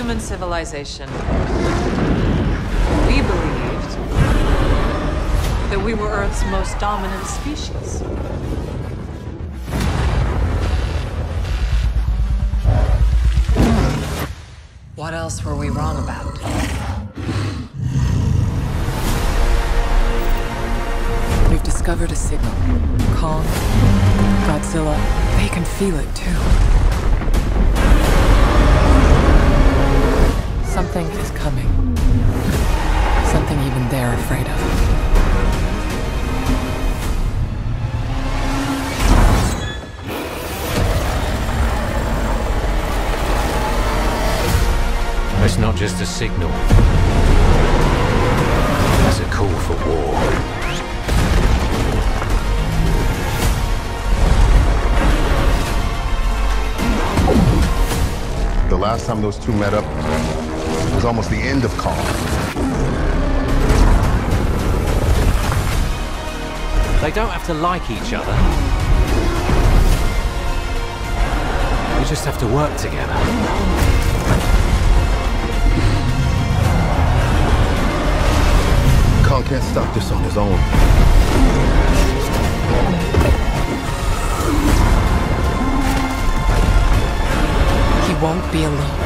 human civilization, we believed that we were Earth's most dominant species. What else were we wrong about? We've discovered a signal. Kong, Godzilla, they can feel it too. Something is coming. Something even they're afraid of. It's not just a signal. It's a call for war. The last time those two met up was almost the end of Kong. They don't have to like each other. They just have to work together. Kong can't stop this on his own. He won't be alone.